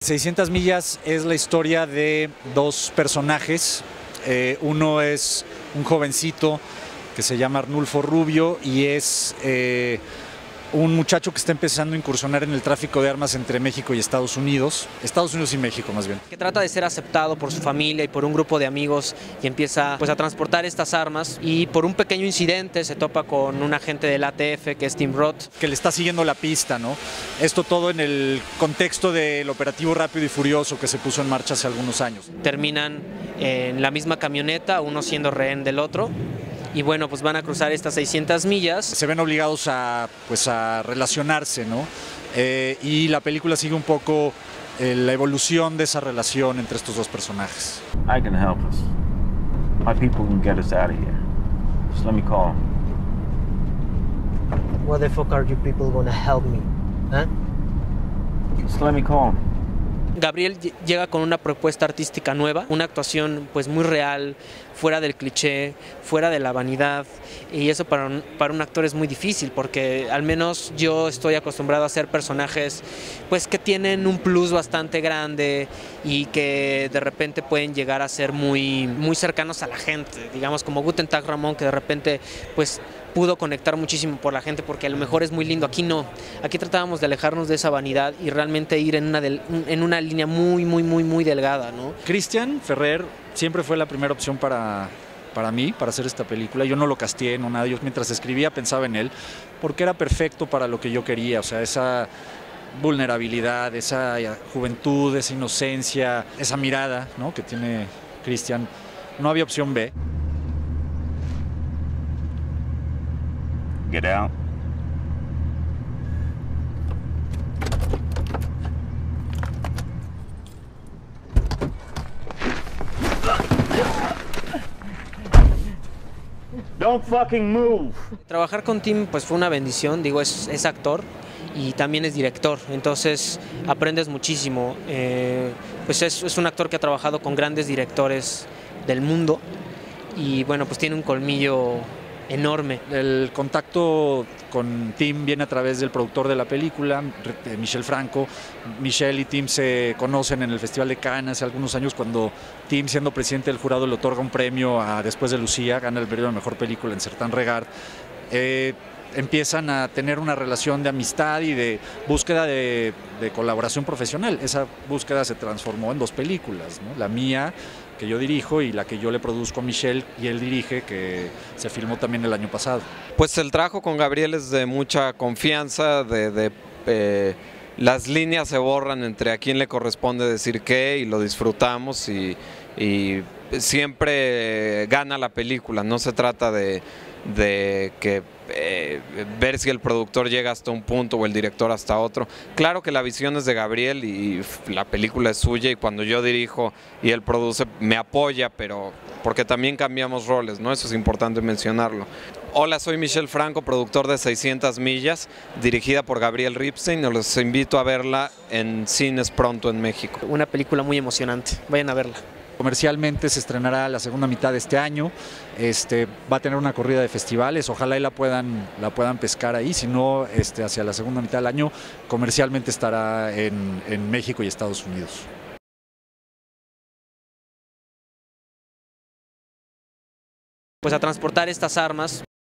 600 millas es la historia de dos personajes. Uno es un jovencito que se llama Arnulfo Rubio y es un muchacho que está empezando a incursionar en el tráfico de armas entre México y Estados Unidos y México más bien. Que trata de ser aceptado por su familia y por un grupo de amigos y empieza pues a transportar estas armas y por un pequeño incidente se topa con un agente del ATF que es Tim Roth. Que le está siguiendo la pista, ¿no? Esto todo en el contexto del operativo Rápido y Furioso que se puso en marcha hace algunos años. Terminan en la misma camioneta, uno siendo rehén del otro. Y bueno, pues van a cruzar estas 600 millas. Se ven obligados a relacionarse, ¿no? Y la película sigue un poco la evolución de esa relación entre estos dos personajes. I can help us. My people can get us out of here. Just let me call them. What the fuck are you people gonna help me? Huh? Just let me call them. Gabriel llega con una propuesta artística nueva, una actuación pues muy real, fuera del cliché, fuera de la vanidad, y eso para un actor es muy difícil porque al menos yo estoy acostumbrado a hacer personajes pues que tienen un plus bastante grande y que de repente pueden llegar a ser muy cercanos a la gente, digamos como Guten Tag Ramón, que de repente pues pudo conectar muchísimo por la gente porque a lo mejor es muy lindo. Aquí no, aquí tratábamos de alejarnos de esa vanidad y realmente ir en una línea muy delgada, ¿no? Cristian Ferrer siempre fue la primera opción para mí, para hacer esta película. Yo no lo casteé, no nada, yo mientras escribía pensaba en él, porque era perfecto para lo que yo quería, o sea, esa vulnerabilidad, esa juventud, esa inocencia, esa mirada, ¿no?, que tiene Cristian. No había opción B. Get out. Don't fucking move. Trabajar con Tim pues fue una bendición, digo, es actor y también es director, entonces aprendes muchísimo. Pues es un actor que ha trabajado con grandes directores del mundo y bueno, pues tiene un colmillo enorme. El contacto con Tim viene a través del productor de la película, Michel Franco. Michel y Tim se conocen en el Festival de Cannes hace algunos años cuando Tim, siendo presidente del jurado, le otorga un premio a Después de Lucía, gana el premio a Mejor Película en Certain Regard. Empiezan a tener una relación de amistad y de búsqueda de colaboración profesional. Esa búsqueda se transformó en dos películas, ¿no? La mía, que yo dirijo, y la que yo le produzco a Michel y él dirige, que se filmó también el año pasado. Pues el trabajo con Gabriel es de mucha confianza, las líneas se borran entre a quién le corresponde decir qué y lo disfrutamos y siempre gana la película, no se trata de que ver si el productor llega hasta un punto o el director hasta otro. Claro que la visión es de Gabriel y la película es suya, y cuando yo dirijo y él produce me apoya, pero porque también cambiamos roles, ¿no? Eso es importante mencionarlo. Hola, soy Michel Franco, productor de 600 millas, dirigida por Gabriel Ripstein. Los invito a verla en cines pronto en México. Una película muy emocionante, vayan a verla. Comercialmente se estrenará la segunda mitad de este año. Va a tener una corrida de festivales, ojalá y la puedan pescar ahí, si no, hacia la segunda mitad del año comercialmente estará en México y Estados Unidos. Pues a transportar estas armas